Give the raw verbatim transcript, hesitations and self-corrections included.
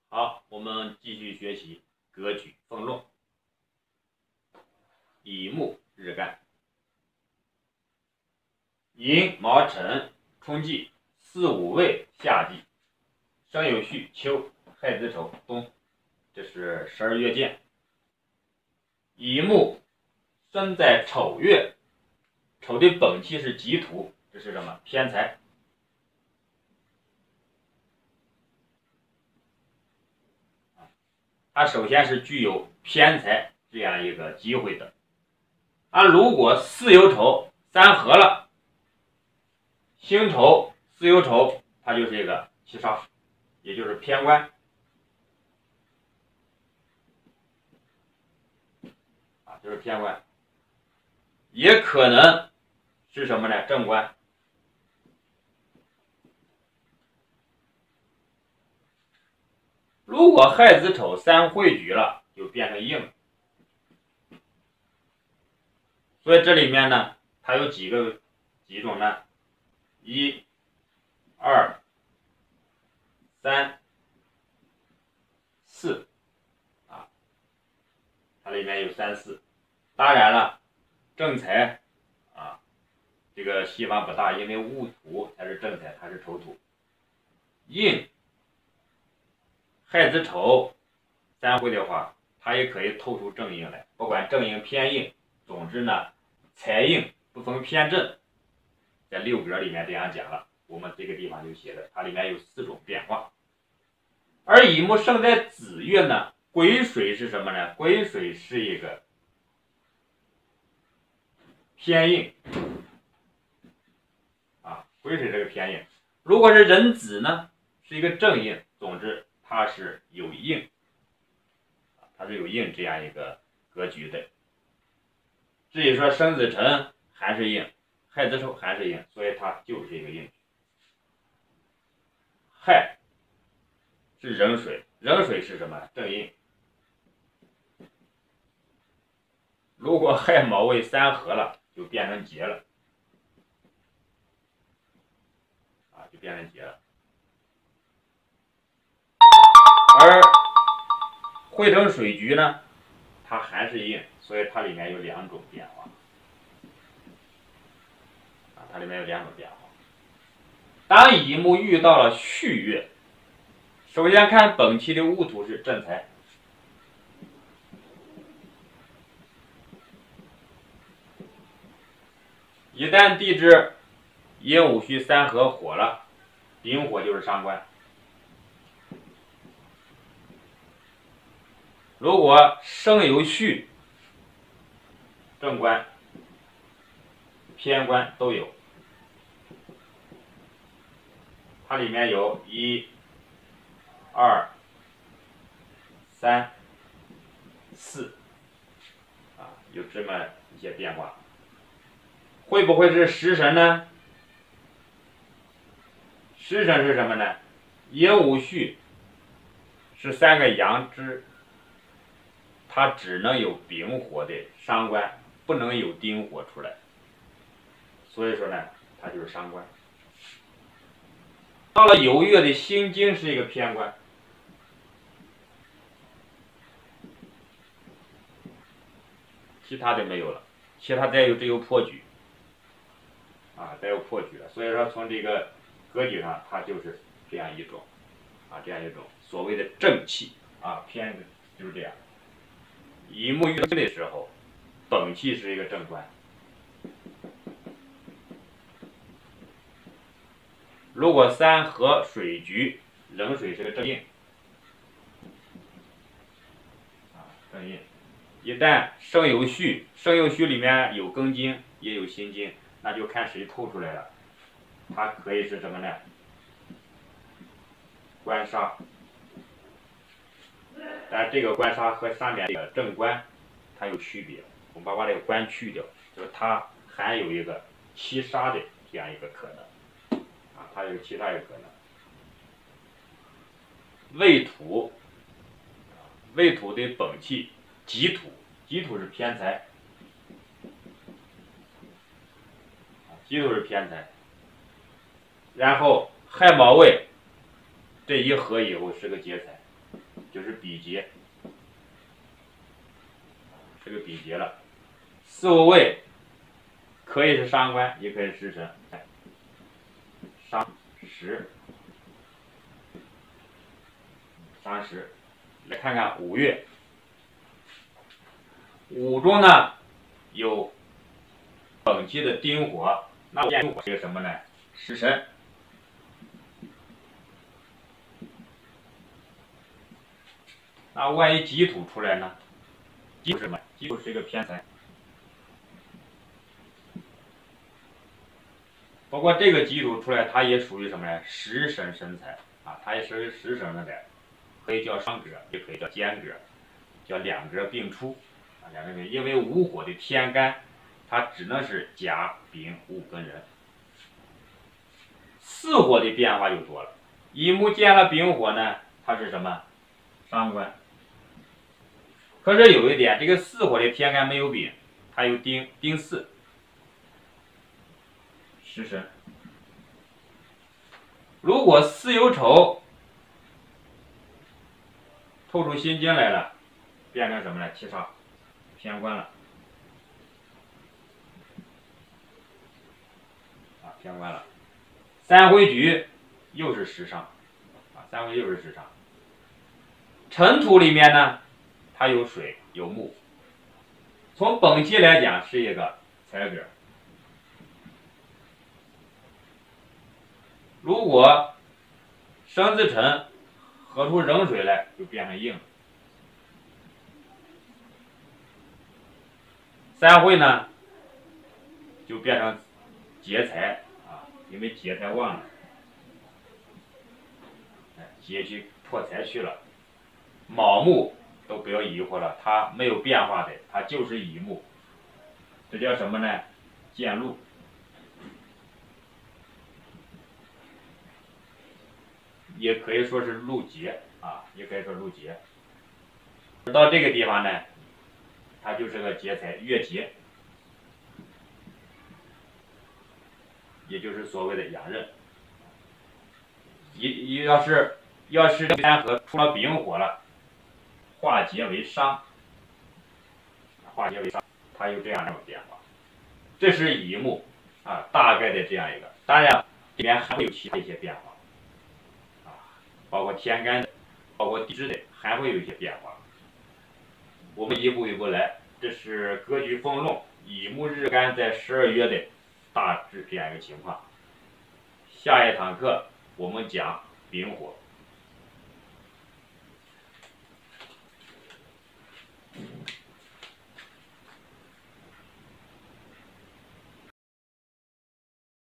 好，我们继续学习格局风论。乙木日干，寅卯辰春季，巳午未夏季，申酉戌秋，亥子丑冬，这是十二月见。乙木生在丑月，丑的本气是己土，这是什么？偏财。它首先是具有偏财这样一个机会的。啊，如果巳酉丑三合了，辛丑巳酉丑，它就是一个七杀，也就是偏官啊，就是偏官，也可能是什么呢？正官。如果亥子丑三汇聚了，就变成硬。所以这里面呢，它有几个几种呢？一、二、三、四啊，它里面有三四。当然了，正财啊，这个希望不大，因为戊土才是正财，它是丑土。印亥子丑三会的话，它也可以透出正印来，不管正印偏印，总之呢，财印不分偏正，在六格里面这样讲了，我们这个地方就写的，它里面有四种变化。而乙木生在子月呢，癸水是什么呢？癸水是一个偏印啊，癸水是个偏印。如果是壬子呢，是一个正印，总之它是有印，它是有印这样一个格局的。至于说申子辰还是印，亥子丑还是印，所以它就是一个印。亥是壬水，壬水是什么？正印。如果亥卯未三合了，就变成劫了，啊，就变成劫了。而汇成水局呢，它还是印，所以它里面有两种变化，啊，它里面有两种变化。当乙木遇到了戌月，首先看本期的戊土是正财，一旦地支寅午戌三合火了，丙火就是伤官。如果生有戌，正官、偏官都有，它里面有一、二、三、四，啊，有这么一些变化。会不会是食神呢？食神是什么呢？寅午戌是三个阳支，它只能有丙火的伤官，不能有丁火出来，所以说呢，它就是伤官。到了酉月的辛金是一个偏官，其他的没有了，其他再有只有破局，啊，再有破局了。所以说从这个格局上，它就是这样一种，啊，这样一种所谓的正气啊，偏就是这样。乙木遇的时候，本气是一个正官。如果三合水局，壬水是个正印，啊，正印。一旦生有戌，生有戌里面有庚金，也有辛金，那就看谁透出来了。它可以是什么呢？官杀。但这个官杀和上面这个正官它有区别，我们把把这个官去掉，就是它还有一个七杀的这样一个可能，啊，它有其他一个可能。未土，未土的本气己土，己土是偏财，己土是偏财。然后亥卯未这一合以后是个劫财。 就是比劫，这个比劫了。四五位可以是伤官，也可以是食神。伤食，伤食。来看看五月，五中呢有本期的丁火，那丁火是个什么呢？食神。那万一己土出来呢？己土是什么？己土是一个偏财。包括这个己土出来，它也属于什么呢？食神生财啊，它也是食神的财，可以叫伤格，也可以叫兼格，叫两格并出啊，两个并。因为午火的天干，它只能是甲、丙、戊跟壬。巳火的变化就多了，乙木见了丙火呢，它是什么？伤官。可是有一点，这个巳火的天干没有丙，它有丁，丁巳，食神。如果巳有丑，透出心经来了，变成什么呢？七煞，偏官了。啊，偏官了。三回局又是食伤，啊，三回又是食伤。辰土里面呢，它有水有木，从本期来讲是一个财格。如果申子辰合出壬水来，就变成硬。三会呢，就变成劫财啊，因为劫财旺了，劫去破财去了。卯木都不要疑惑了，它没有变化的，它就是乙木，这叫什么呢？见禄。也可以说是禄劫啊，也可以说禄劫。到这个地方呢，它就是个劫财月劫，也就是所谓的阳刃。一要是要是三合出了丙火了，化劫为伤，化劫为伤，它有这样一种变化。这是乙木啊，大概的这样一个。当然，里面还会有其他一些变化。包括天干的，包括地支的，还会有一些变化。我们一步一步来，这是格局丰隆乙木日干在十二月的大致这样一个情况。下一堂课我们讲丙火。